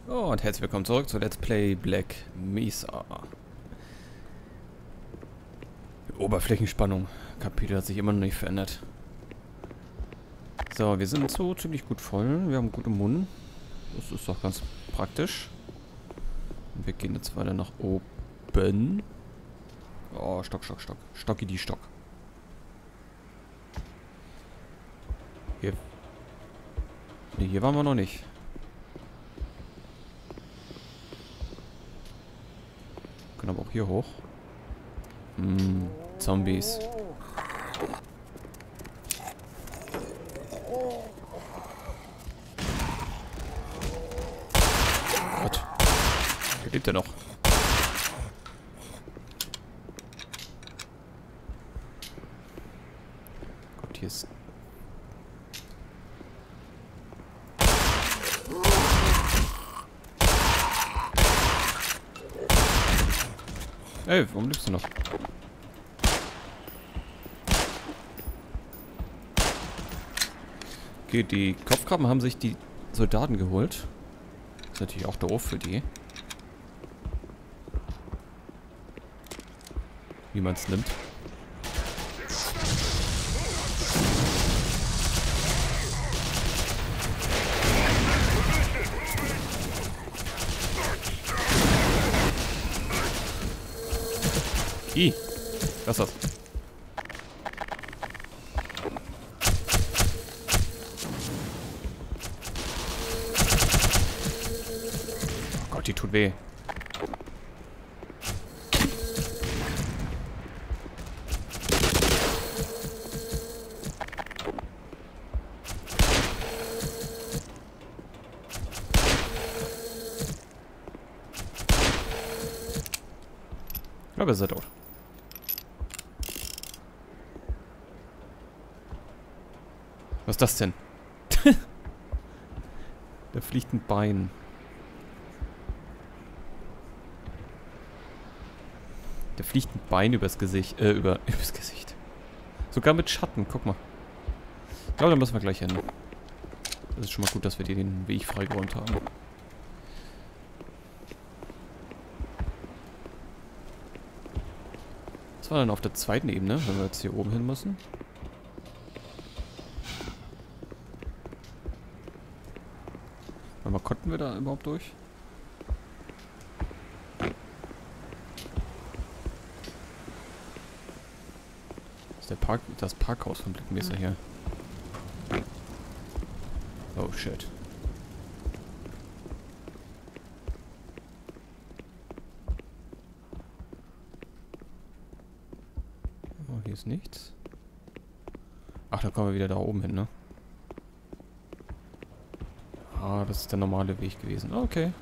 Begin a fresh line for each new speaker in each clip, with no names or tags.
Und herzlich willkommen zurück zu Let's Play Black Mesa. Oberflächenspannung. Kapitel hat sich immer noch nicht verändert. So, wir sind so ziemlich gut voll. Wir haben gute Munden. Das ist doch ganz praktisch. Und wir gehen jetzt weiter nach oben. Oh, Stock, Stock, Stock. Stocki die Stock. Hier. Ne, hier waren wir noch nicht. Können aber auch hier hoch. Zombies. Gott. Hier lebt er noch. Gott, hier ist... Ey, warum lebst du noch? Okay, die Kopfkrabben haben sich die Soldaten geholt. Ist natürlich auch doof für die. Wie man es nimmt. Was ist das? Oh Gott, die tut weh. Ich glaube, er ist tot. Was ist das denn? Da fliegt ein Bein. Da fliegt ein Bein übers Gesicht. Übers Gesicht. Sogar mit Schatten, guck mal. Ich glaube, da müssen wir gleich hin. Das ist schon mal gut, dass wir dir den Weg freigeräumt haben. Was war dann auf der zweiten Ebene, wenn wir jetzt hier oben hin müssen? Warte mal, konnten wir da überhaupt durch? Das ist das Parkhaus von Black Mesa hier. Oh shit. Oh, hier ist nichts. Ach, da kommen wir wieder da oben hin, ne? Ah, das ist der normale Weg gewesen. Okay.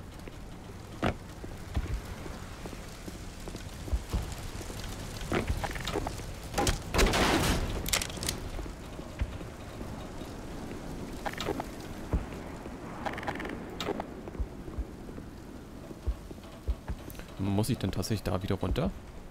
Muss ich denn tatsächlich da wieder runter?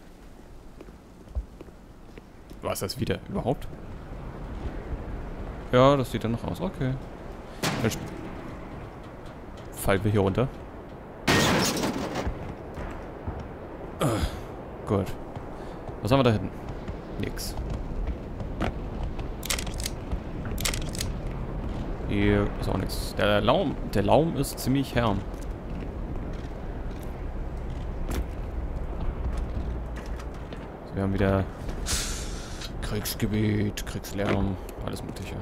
War es das wieder überhaupt? Ja, das sieht dann noch aus. Okay. Dann fallen wir hier runter. Gut. Was haben wir da hinten? Nix. Hier ist auch nichts. Der Laum ist ziemlich herm. So, wir haben wieder Kriegsgebiet, Kriegslärm, alles mögliche.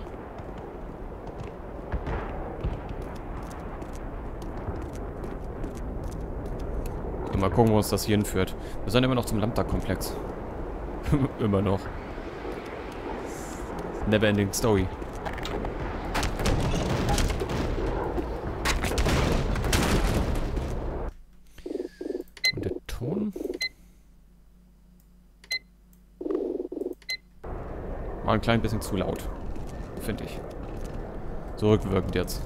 Mal gucken, wo uns das hier hinführt. Wir sind immer noch zum Lambda-Komplex. Immer noch. Never-ending Story. Und der Ton? War ein klein bisschen zu laut. Finde ich. So rückwirkend jetzt.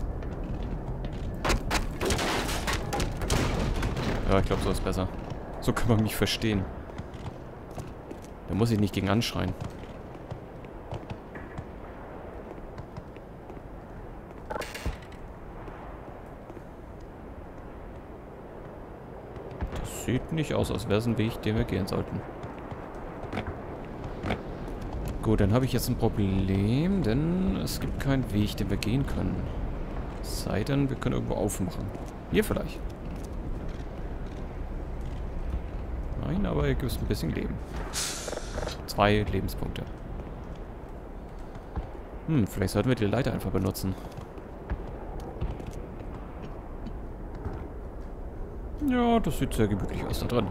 Ja, ich glaube, so ist besser. So kann man mich verstehen. Da muss ich nicht gegen anschreien. Das sieht nicht aus, als wäre es ein Weg, den wir gehen sollten. Gut, dann habe ich jetzt ein Problem, denn es gibt keinen Weg, den wir gehen können. Es sei denn, wir können irgendwo aufmachen. Hier vielleicht. Nein, aber hier gibt es ein bisschen Leben. 2 Lebenspunkte. Vielleicht sollten wir die Leiter einfach benutzen. Ja, das sieht sehr gemütlich aus da drin.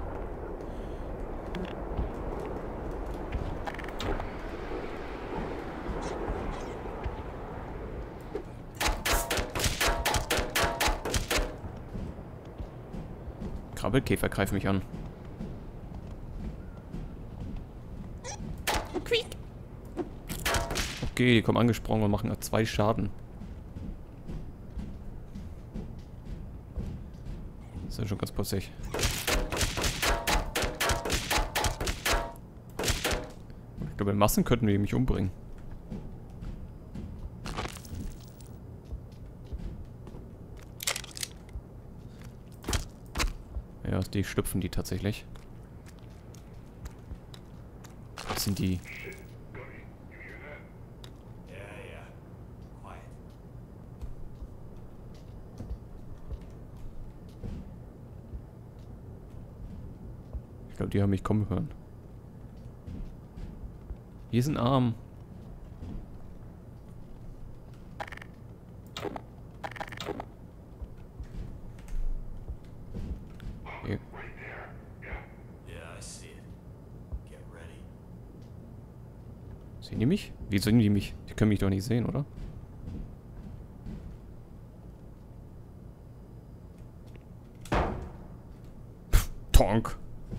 Krabbelkäfer greifen mich an. Okay, die kommen angesprungen und machen 2 Schaden. Das ist ja schon ganz putzig. Ich glaube, in Massen könnten wir mich umbringen. Ja, die schlüpfen die tatsächlich. Das sind die... Ich glaube, die haben mich kommen hören. Hier ist ein Arm. Hier. Sehen die mich? Wie sehen die mich? Die können mich doch nicht sehen, oder? Tonk.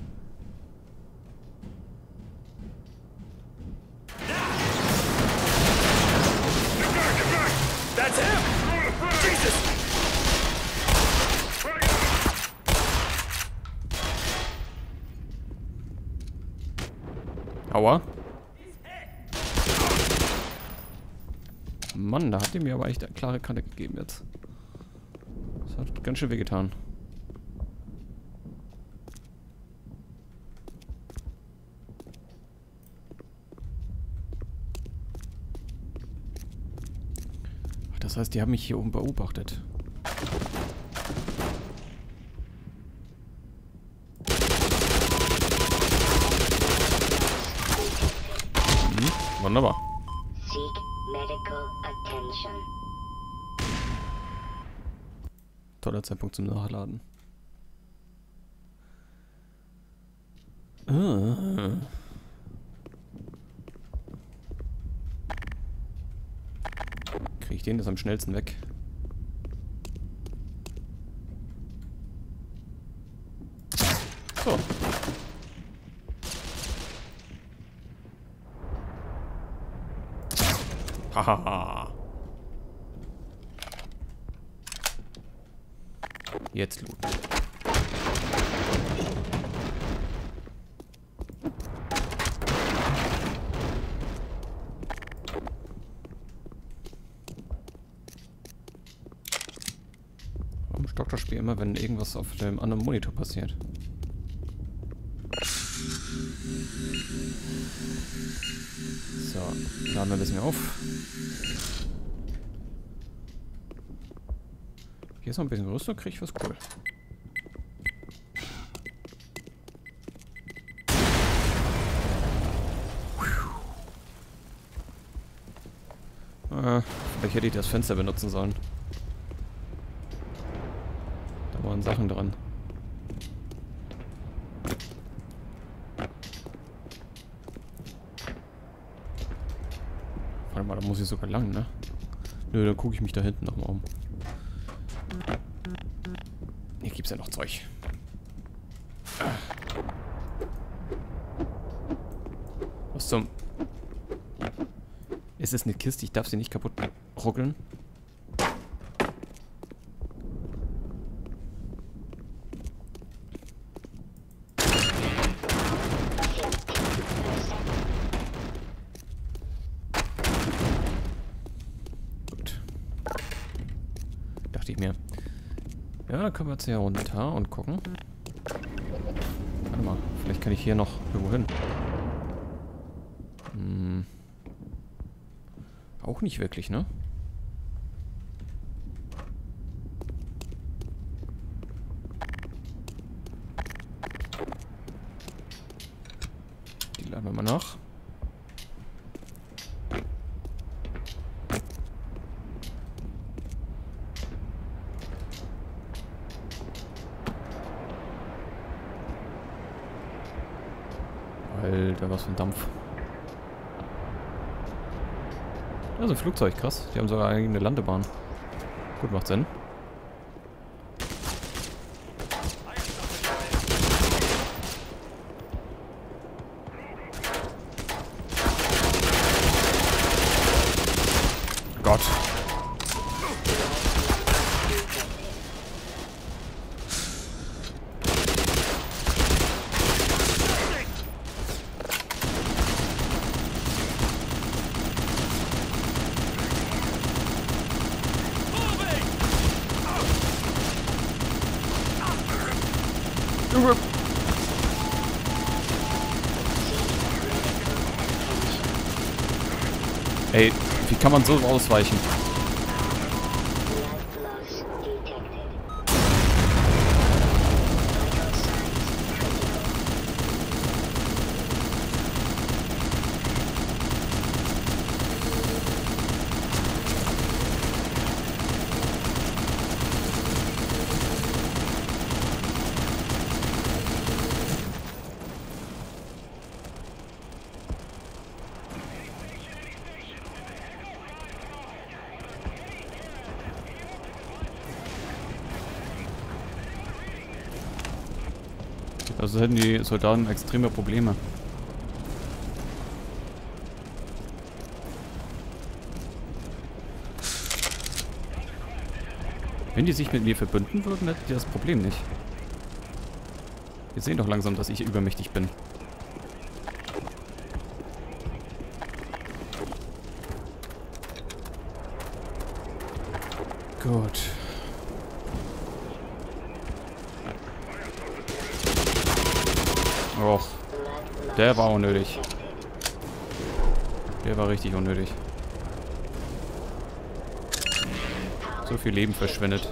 Aua. Mann, da hat die mir aber echt eine klare Kante gegeben jetzt. Das hat ganz schön wehgetan. Ach, das heißt, die haben mich hier oben beobachtet. Wunderbar.
Seek medical attention.
Toller Zeitpunkt zum Nachladen. Kriege ich den das am schnellsten weg? So. Hahaha. Jetzt looten. Warum stockt das Spiel immer, wenn irgendwas auf dem anderen Monitor passiert? So, laden wir ein bisschen auf. Hier ist noch ein bisschen Rüstung, kriege ich was cool. Vielleicht hätte ich das Fenster benutzen sollen. Da waren Sachen dran. Warte mal, da muss ich sogar lang, ne? Nö, dann gucke ich mich da hinten nochmal um. Hier gibt's ja noch Zeug. Was zum... Ist es eine Kiste? Ich darf sie nicht kaputt ruckeln. Gut. Dachte ich mir. Ja, dann können wir jetzt hier runter und gucken. Warte mal, vielleicht kann ich hier noch irgendwo hin. Auch nicht wirklich, ne? Die laden wir mal nach. Alter, was für ein Dampf. Das ist ein Flugzeug, krass. Die haben sogar eine eigene Landebahn. Gut, macht Sinn. Gott. Junge. Ey, wie kann man so ausweichen?
Blood loss detected.
Also hätten die Soldaten extreme Probleme. Wenn die sich mit mir verbünden würden, hätten die das Problem nicht. Wir sehen doch langsam, dass ich übermächtig bin. Gut. Och, der war unnötig. Der war richtig unnötig. So viel Leben verschwendet.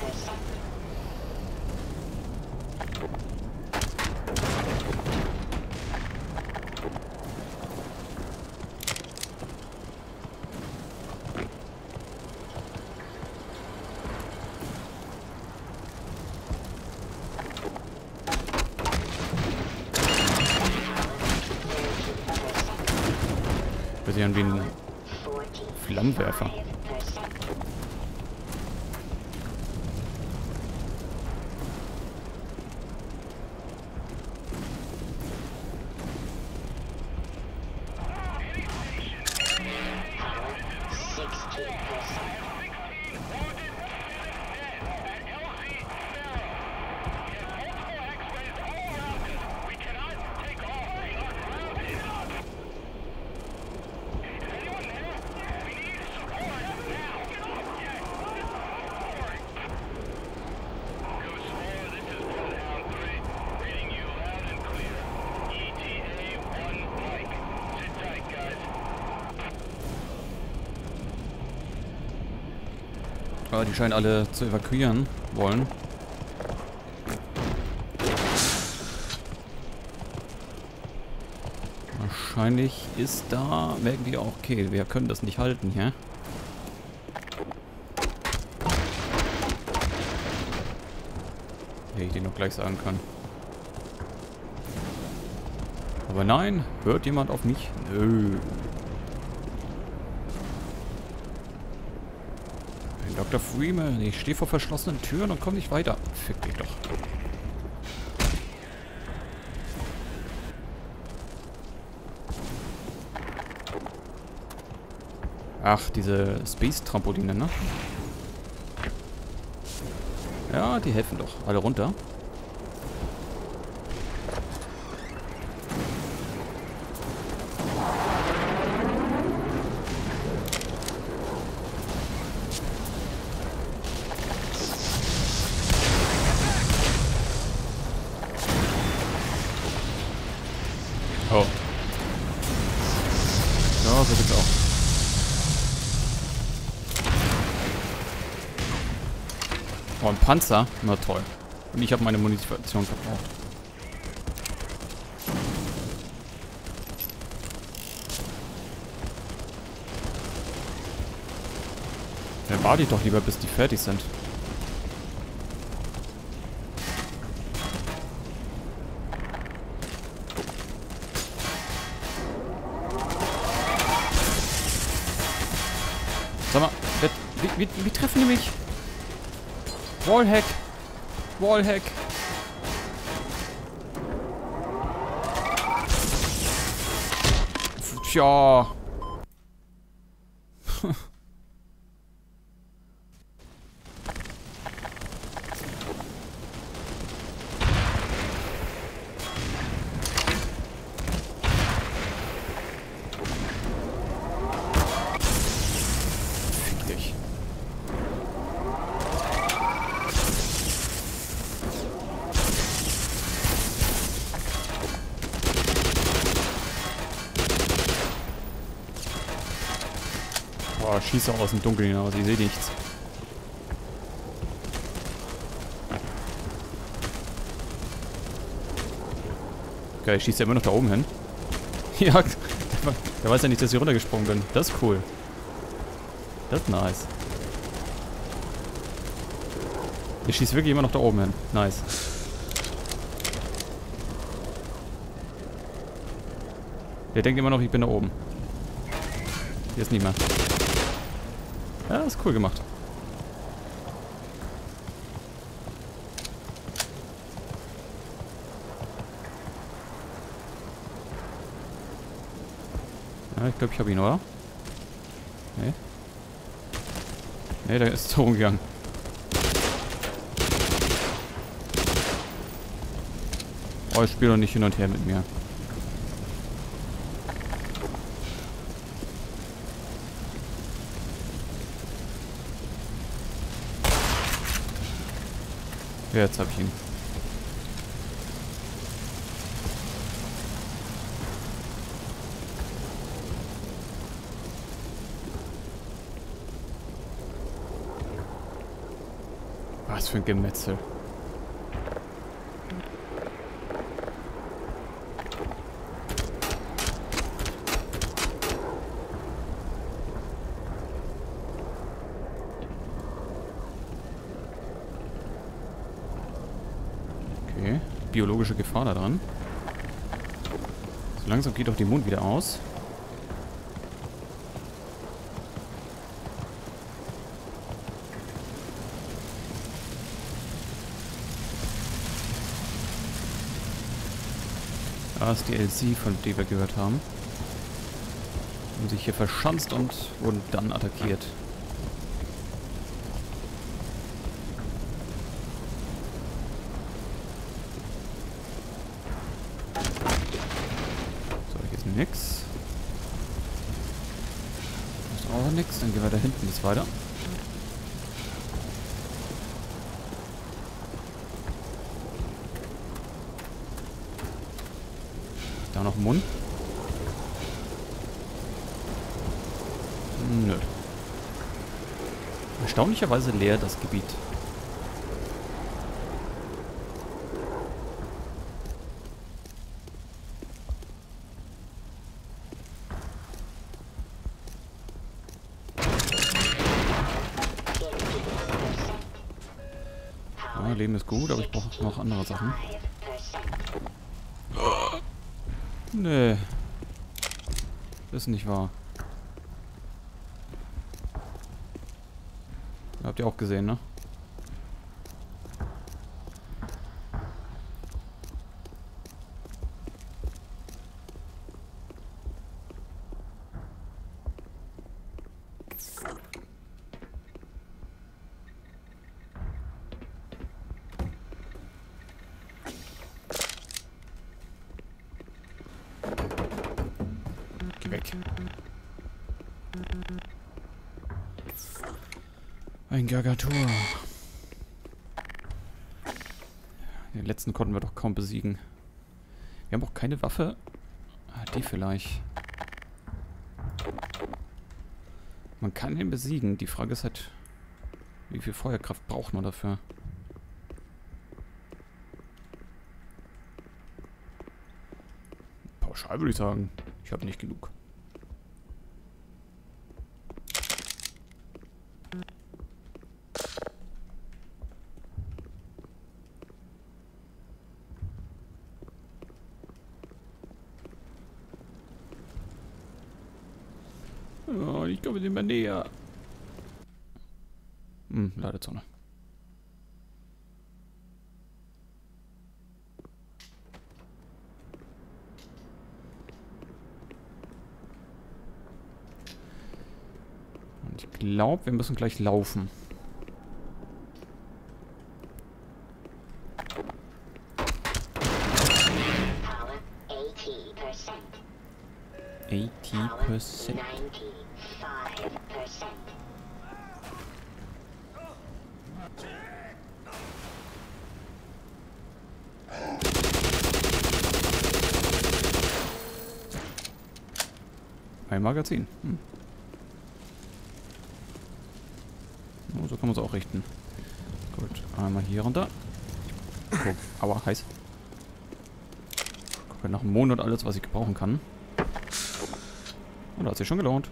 Wir sehen wie ein Flammenwerfer. Aber die scheinen alle zu evakuieren wollen. Wahrscheinlich ist da, merken die auch, okay, wir können das nicht halten hier. Hätte ich den noch gleich sagen können. Aber nein, hört jemand auf mich? Nö. Dr. Freeman, ich stehe vor verschlossenen Türen und komme nicht weiter. Fick dich doch. Ach, diese Space-Trampoline, ne? Ja, die helfen doch. Alle runter. Oh, ein Panzer? Na toll. Und ich habe meine Munition verbraucht. Dann warte ich doch lieber, bis die fertig sind. Sag mal, wie treffen die mich? Wallhack! Wallhack! Tja. Fick dich. Boah, schieße aus dem Dunkeln hinaus, ich sehe nichts. Okay, ich schieße ja immer noch da oben hin. Ja, der weiß ja nicht, dass ich runtergesprungen bin. Das ist cool. Das ist nice. Ich schieße wirklich immer noch da oben hin. Nice. Der denkt immer noch, ich bin da oben. Jetzt nicht mehr. Ja, ist cool gemacht. Ja, ich glaube, ich habe ihn, oder? Nee. Nee, der ist so rumgegangen. Oh, ich spiele doch nicht hin und her mit mir. Ja, jetzt habe ich ihn. Was für ein Gemetzel. Okay, biologische Gefahr da dran. So langsam geht doch die Mond wieder aus. Da ist die LC, von der wir gehört haben. Haben sich hier verschanzt und wurden dann attackiert. So, hier ist nix. Da ist auch nix. Dann gehen wir da hinten jetzt weiter. Da noch ein Mund. Nö. Erstaunlicherweise leer das Gebiet. Ja, Leben ist gut, aber ich brauche noch andere Sachen. Nee. Das ist nicht wahr. Habt ihr auch gesehen, ne? Geh weg. Ein Gargatur. Den letzten konnten wir doch kaum besiegen. Wir haben auch keine Waffe. Ah, die vielleicht. Man kann ihn besiegen. Die Frage ist halt, Wie viel Feuerkraft braucht man dafür? Pauschal würde ich sagen, ich habe nicht genug. Oh, ich komme immer näher. Ladezone. Und ich glaube, wir müssen gleich laufen.
Power 80%.
80%.
95%.
Ein Magazin. Oh, so kann man es auch richten. Gut, einmal hier runter. Guck, aua, heiß. Gucke nach dem Mond und alles, was ich gebrauchen kann. Und da hat sich schon gelohnt.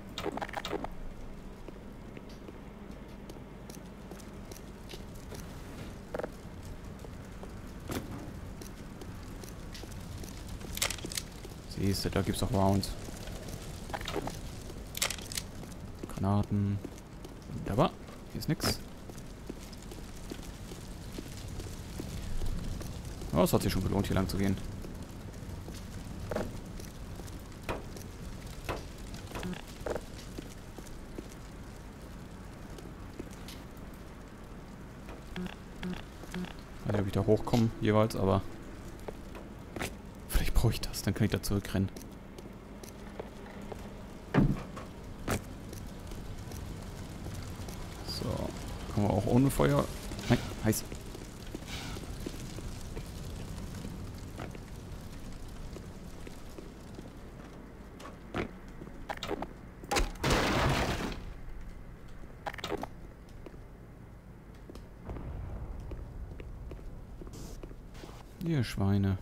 Siehst du, da gibt's auch Rounds. Granaten. Wunderbar. Hier ist nix. Oh, es hat sich schon gelohnt, hier lang zu gehen. Ich weiß nicht, ob ich da hochkomme jeweils, aber vielleicht brauche ich das, dann kann ich da zurückrennen. So, kommen wir auch ohne Feuer. Nein, heiß. Ihr Schweine.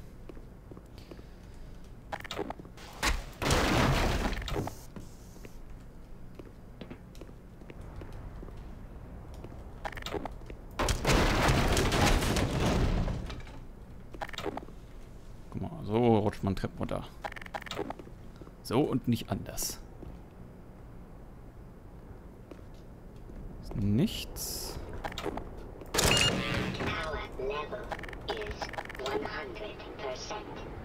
Guck mal, so rutscht man Treppen runter. So und nicht anders. Ist nichts.
Power level is 100%.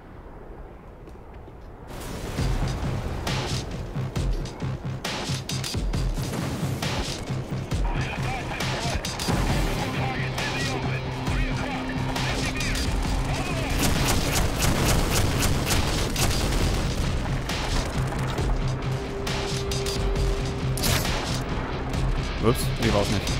Ups, die war's nicht.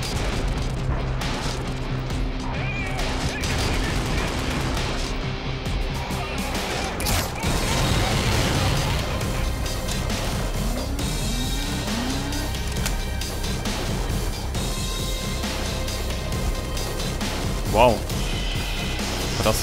Wow. Was war das?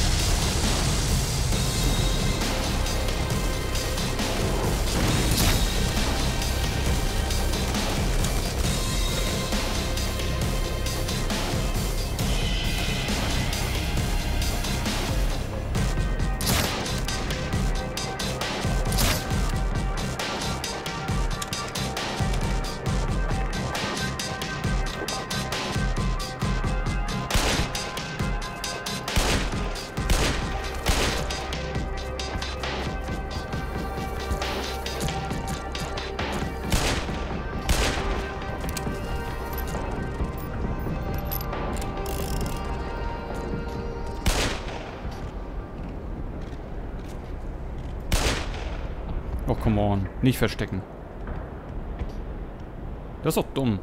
Oh, come on. Nicht verstecken. Das ist doch dumm.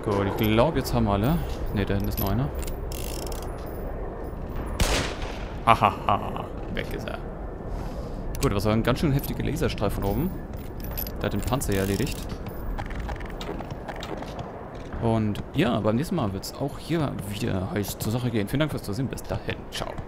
Gut, ich glaube, jetzt haben wir alle. Ne, da hinten ist noch einer. Hahaha, weg ist er. Gut, das war ein ganz schön heftiger Laserstrahl von oben. Der hat den Panzer ja erledigt. Und ja, beim nächsten Mal wird es auch hier wieder heiß zur Sache gehen. Vielen Dank fürs Zusehen. Bis dahin. Ciao.